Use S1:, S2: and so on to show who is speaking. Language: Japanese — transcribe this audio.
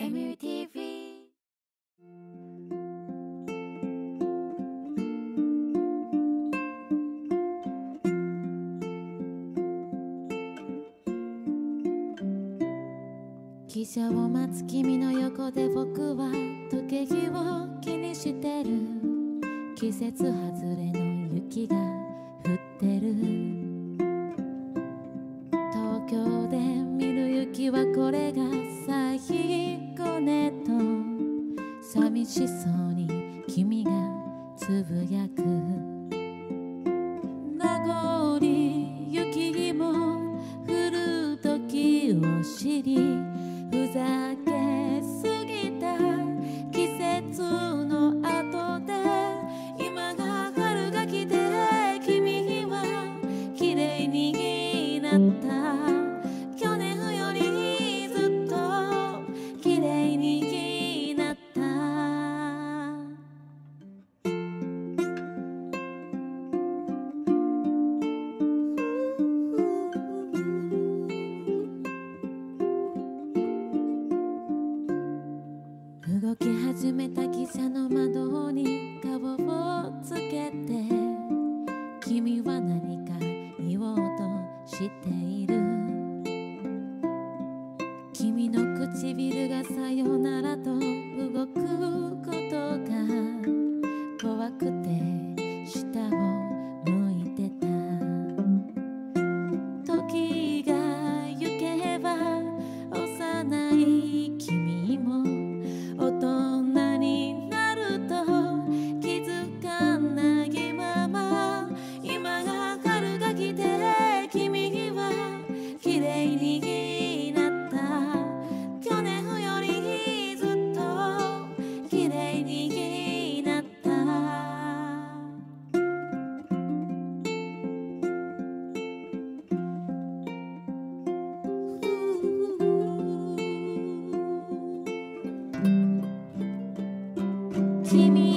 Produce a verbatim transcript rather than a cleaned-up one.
S1: エムユーティーブイ。汽車を待つ君の横で僕は時計儀を気にしてる。季節外れの雪が降ってる。東京で見る雪はこれが最後ねと寂しそうに君がつぶやく。名残雪も降る時を知りふざけすぎた季節の後で今が春が来て君は綺麗になった。去年よりずっと綺麗になった。動き始めた汽車の窓に顔をつけて君は何か言おうとしている。君の唇がさよならと動くことが怖くて下を向いてた。時が行けば幼い君も大人になると気づかないまま今が春が来て君は綺麗になった。去年よりずっと綺麗になった。君